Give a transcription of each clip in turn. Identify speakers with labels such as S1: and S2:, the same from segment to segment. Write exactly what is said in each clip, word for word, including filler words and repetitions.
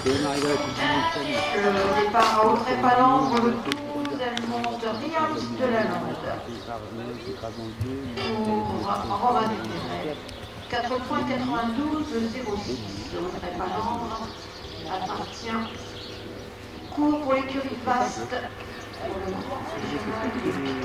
S1: Le départ à Audrey-Palandre, le douze, elle monte Riams de la Lande. Pour Romain Desmarais. quatre points quatre-vingt-douze zéro six. Audrey-Palandre appartient. Cours pour l'écurie vaste. Pour le grand régional.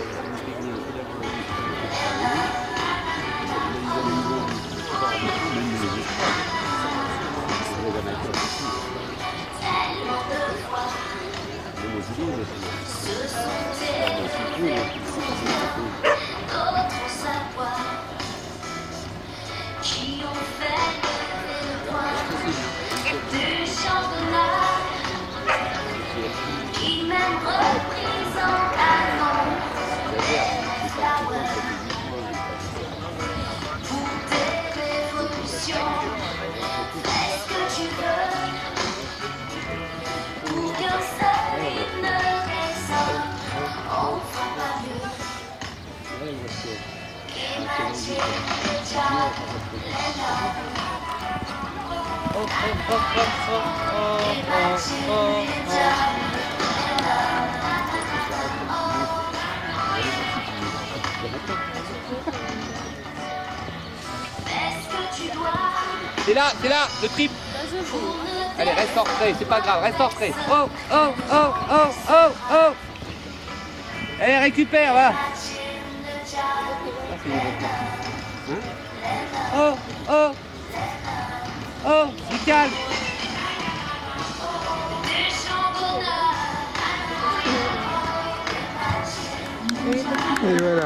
S2: D'autres savoirs qui ont fait le point du championnat, qui même repris en avant pour tes révolutions. Fais ce que tu veux pour qu'un seul hymne résonne. On ne fera pas mieux. Imagine déjà là.
S3: Oh, oh, oh, oh, oh, oh,
S2: Imagine
S3: oh,
S2: déjà fais ce que tu dois.
S3: C'est là, c'est là, le trip. Allez, reste en retrait, c'est pas grave, reste en retrait. Oh, oh, oh, oh, oh, oh. Allez, récupère, va. Oh, oh, oh, du calme.
S4: Et voilà.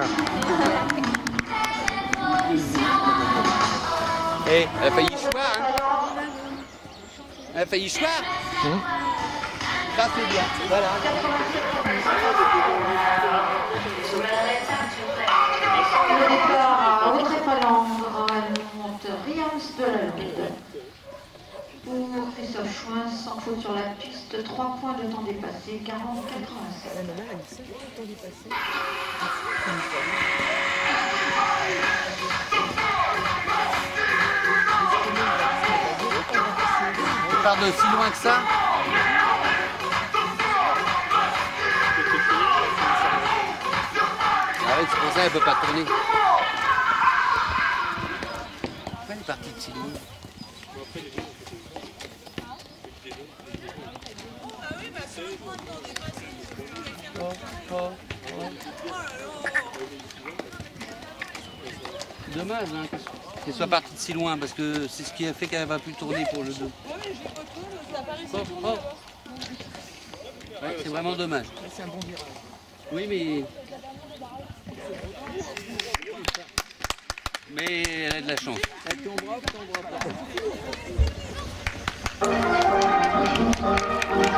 S3: Eh, elle a failli choir, hein. Elle a failli choir.
S4: Hum.
S3: Ça, c'est bien, voilà.
S1: Le départ à Audrey-Palandre, elle monte Riams de la Lande. Pour Christophe Chouin, sans faute sur la piste, trois points de temps dépassé, quarante quatre-vingt-sept.
S3: Tu pars de si loin que ça? Ah oui, c'est pour ça qu'elle ne peut pas tourner. Pourquoi elle est partie de si loin? Oh, oh, oh. C'est dommage hein, qu'elle soit partie de si loin parce que c'est ce qui a fait qu'elle va plus tourner pour le dos. Oh, oh. Ouais, c'est vraiment dommage.
S5: C'est un bon virage.
S3: Oui, mais... Mais elle a de la chance.
S5: Avec ton bras, ton bras pas.